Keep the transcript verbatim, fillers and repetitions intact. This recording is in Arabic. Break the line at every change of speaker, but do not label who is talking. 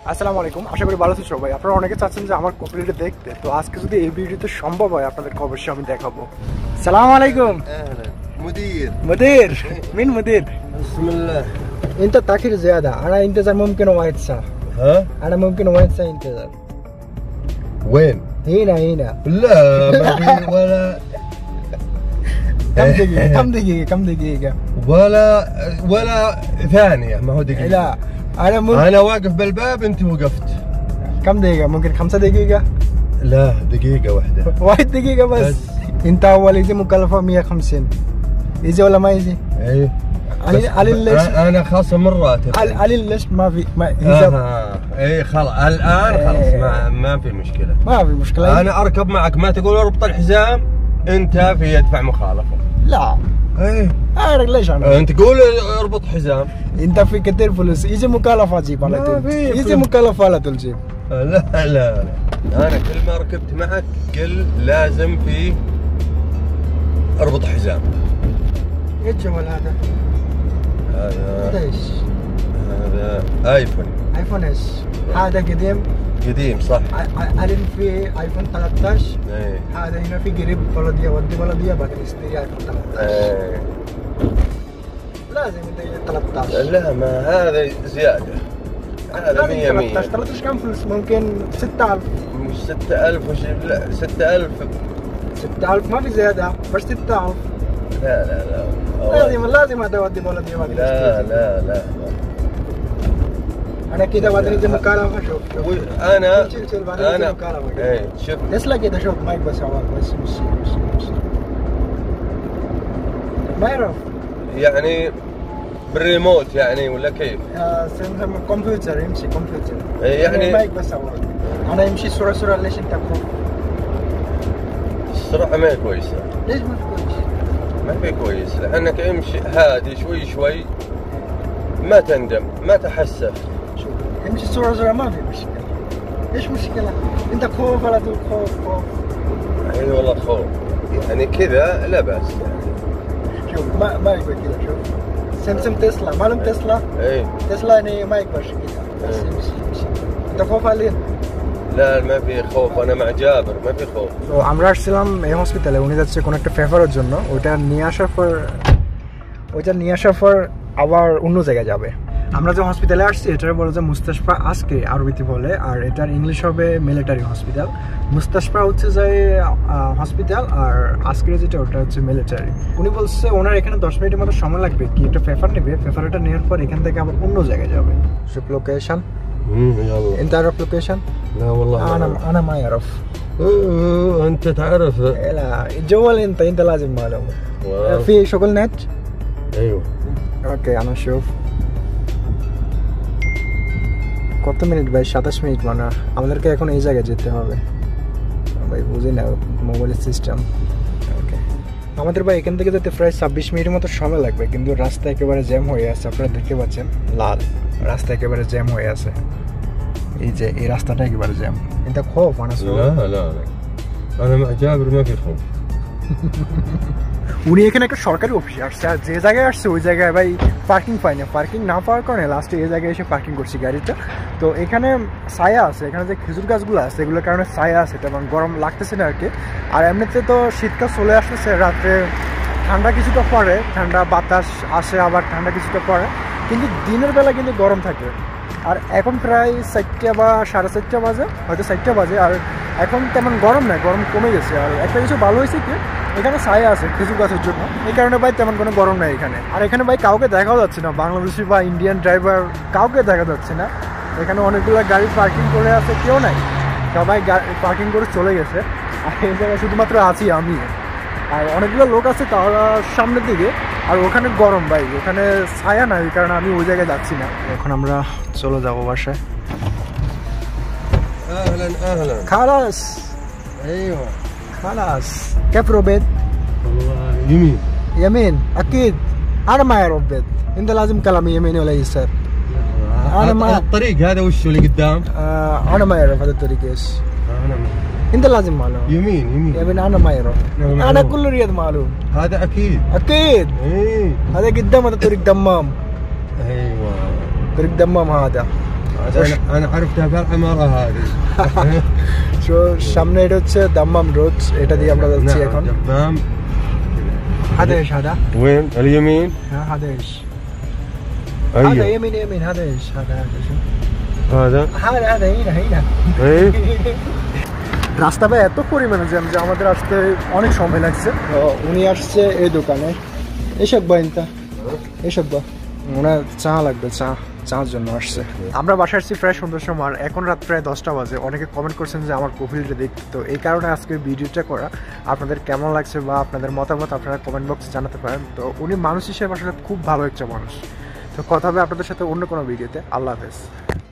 আসসালামু আলাইকুম, আশা করি ভালো আছেন সবাই। আপনারা অনেকে চাচ্ছেন যে আমার কপিটা দেখতে, তো আজকে যদি এই ভিডিওতে সম্ভব হয় আপনাদেরকে অবশ্যই আমি দেখাবো। আসসালামু আলাইকুম।
اهلا مدير
مدير مين مدير؟
بسم الله.
انت تاخير زياده، انا انتظار ممكن واحد ساعه.
ها
انا ممكن واحد ساعه انتظار.
وين؟
هنا هنا.
لا ما في ولا
كم دقيقه كم دقيقه كم دقيقه
ولا ولا ثانية، ما هو دقيقة.
لا انا ممكن
أنا واقف بالباب أنت وقفت.
كم دقيقه؟ ممكن خمسة دقيقه.
لا دقيقة واحدة.
واحد دقيقه بس,
بس.
انت اول يجي مكلفه مية وخمسين. يجي ولا ما يجي؟
ايه
علي علي ليش؟
انا خاصم من راتب.
علي علي ليش ما في ما حساب؟
آه. ايه خلاص الان خلاص ما ما في مشكلة.
ما في مشكله.
انا اركب معك، ما تقول اربط الحزام انت في يدفع مخالفة.
لا
ايه
اعرف ليش انا
انت تقول اربط حزام.
انت في كثير فلوس، يجي مكالفه جيب على
ما
طول،
في
يجي
فلوس.
مكالفه على طول جيب.
لا لا لا انا كل ما ركبت معك قل لازم في اربط حزام.
ايش الجوال هذا؟ هذا
هذا
ايش؟
هذا ايفون
ايفون ايش؟ هذا قديم.
قديم صح.
علم في ايفون ثلاثة عشر.
ايه
هذا هنا في قريب بلديه، ودي بلديه بعدين اشتري ايفون ثلاثة عشر.
ايه
لازم انت ثلاثة عشر.
لا ما هذا زيادة. هذا
لازم
مية مية.
ثلاثة عشر. ثلاثة عشر كم فلوس؟ ممكن ستة آلاف.
مش ستة ألف وش لا ستة ألف.
ستة آلاف ما في زياده، بس ستة آلاف.
لا لا لا
لازم لازم هذا ودي بلديه بعدين
لا
اشتري.
لا لا
انا كده بعدين يجي مكالمه. شوف شوف
انا
شيل شيل بعدين يجي
انا
مكالمه.
ايه شوف
تسلا كده شوف مايك بس هواك بس مش مش مش ما يعرف.
يعني بالريموت يعني ولا كيف؟
آه سمسم كمبيوتر يمشي كمبيوتر.
إيه يعني
مايك بس هواك. انا يمشي سرعه سرعه. ليش انت خوف؟
الصراحة ما هي كويسة.
ليش ما في كويس؟
ما في كويس لأنك امشي هادي شوي شوي ما تندم ما تحسف.
شوف يمشي سرعه سرعه ما في مشكله. ايش مشكله؟ انت خوف على طول خوف خوف.
اي والله خوف يعني كذا لا بأس يعني.
شوف ما ما يقول كذا. شوف سمسم تسلا معلوم تسلا؟
اي
تسلا يعني ما يكبرش كذا بس
إيه.
يمشي يمشي. انت خوف عليه؟
لا ما في خوف أنا مع جابر ما في خوف.
তো আমরা আসছিলাম এই হসপিটালে, উনি যাচ্ছে কোনো একটা ফেভারের জন্য। ওটা নিয়ে আসার পর ওইটা নিয়ে আসার পর আবার অন্য জায়গায় যাবে। আমরা যে হসপিটালে আসছি এটার বলে যে মুস্তাশফা আজকে আরবিতে বলে, আর এটার ইংলিশ হবে মিলিটারি হসপিটাল। মুস্তাশফা হচ্ছে যে হসপিটাল আর আজকের যেটা ওটা হচ্ছে মিলিটারি। উনি বলছে ওনার এখানে দশ মিনিটের মতো সময় লাগবে, কি একটা পেপার নেবে, পেপারটা নেওয়ার পর এখান থেকে আবার অন্য জায়গায় যাবে। شوف لوكيشن.
امم يلا.
انت تعرف لوكيشن؟
لا والله
انا انا ما اعرف.
أوه انت تعرف.
لا جوال انت انت لازم معلومه.
واو.
في شغل نت؟
ايوه
ওকে انا اشوف কত মিনিট ভাই? সাতাশ মিনিট মানে আমাদেরকে এখন এই জায়গায় যেতে হবে ভাই, বুঝি না মোবাইলের সিস্টেম। ওকে আমাদের ভাই এখান থেকে যেতে প্রায় ছাব্বিশ মিনিটের মতো সময় লাগবে, কিন্তু রাস্তা একেবারে জ্যাম হয়ে আছে। আপনারা দেখতে পাচ্ছেন লাল রাস্তা একেবারে জ্যাম হয়ে আছে। এই যে এই রাস্তাটা একেবারে জ্যাম। এটা خوف انا
لا لا لا انا مع جابر ما في خوف.
উনি এখানে একটা সরকারি অফিসে আসছে, আর যে জায়গায় আসছে ওই জায়গায় ভাই পার্কিং পাই না। পার্কিং না পাওয়ার কারণে লাস্টে এই জায়গায় এসে পার্কিং করছি গাড়িটা। তো এখানে ছায়া আছে, এখানে যে খেজুর গাছগুলো আছে এগুলোর কারণে ছায়া আছে, এবং গরম লাগতেছে না আর কি। আর এমনিতে তো শীতকাল চলে আসতেছে, রাত্রে ঠান্ডা কিছুটা পড়ে, ঠান্ডা বাতাস আসে, আবার ঠান্ডা কিছুটা পড়ে, কিন্তু দিনের বেলা কিন্তু গরম থাকে। আর এখন প্রায় চারটা বা সাড়ে চারটা বাজে, হয়তো চারটা বাজে, আর এখন তেমন গরম নাই, গরম কমে গেছে। আর একটা কিছু ভালো হয়েছে কি এখানে ছায়া আছে খেজুর গাছের জন্য, এই কারণে ভাই তেমন কোনো গরম নাই এখানে। আর এখানে ভাই কাউকে দেখাও যাচ্ছে না, বাংলাদেশি বা ইন্ডিয়ান ড্রাইভার কাউকে দেখা যাচ্ছে না। এখানে অনেকগুলো গাড়ি পার্কিং করে আছে, কেউ নাই, সবাই পার্কিং করে চলে গেছে। আর এই জায়গায় শুধুমাত্র আছি আমি, আর অনেকগুলো লোক আছে তারা সামনের দিকে। আর ওখানে গরম ভাই, ওখানে ছায়া নাই, এই কারণে আমি ওই জায়গায় যাচ্ছি না। এখন আমরা চলে যাবো বাসায়।
اهلا اهلا.
খালাস
ايوه
خلاص. كيف روبيت؟
والله يمين.
يمين اكيد. انا ما اعرف بيت، انت لازم كلامي يمين ولا يسار. انا ما
الطريق هذا وش اللي قدام؟
آه انا ما اعرف هذا الطريق ايش.
انا ما.
انت لازم معلوم.
يمين يمين.
يمين انا ما اعرف. انا كل رياض معلوم.
هذا اكيد
اكيد.
ايه
هذا قدام، هذا طريق دمام.
ايوه
طريق دمام هذا.
انا عرفتها بالعماره هذه.
তো সামনে এটা হচ্ছে দাম্মাম রোড, এটা দিয়ে আমরা যাচ্ছি এখন.
دمام.
هذا ايش هذا؟
وين اليمين؟
ها هذا ايش؟ هذا
ايوه
يمين يمين. هذا ايش؟ هذا هذا شو؟
هذا
هذا هذا هنا هنا.
ايه
রাস্তাটা এত পরিমাণে জ্যাম যে আমাদের আসতে অনেক সময় লাগছে. তো উনি আসছে এই দোকানে, এসব বাইনটা এসব বা ওনার চা লাগবে, চা চার জন্য আসছে. আমরা বাসায় আসছি প্রায় সন্ধ্যার সময়, আর এখন রাত প্রায় দশটা বাজে. অনেকে কমেন্ট করছেন যে আমার কফিলটা দেখতে, তো এই কারণে আজকে ভিডিওটা করা. আপনাদের কেমন লাগছে বা আপনাদের মতামত আপনারা কমেন্ট বক্সে জানাতে পারেন. তো উনি মানুষ হিসেবে আসলে খুব ভালো একটা মানুষ. তো কথা হবে আপনাদের সাথে অন্য কোনো ভিডিওতে. আল্লাহ হাফেজ.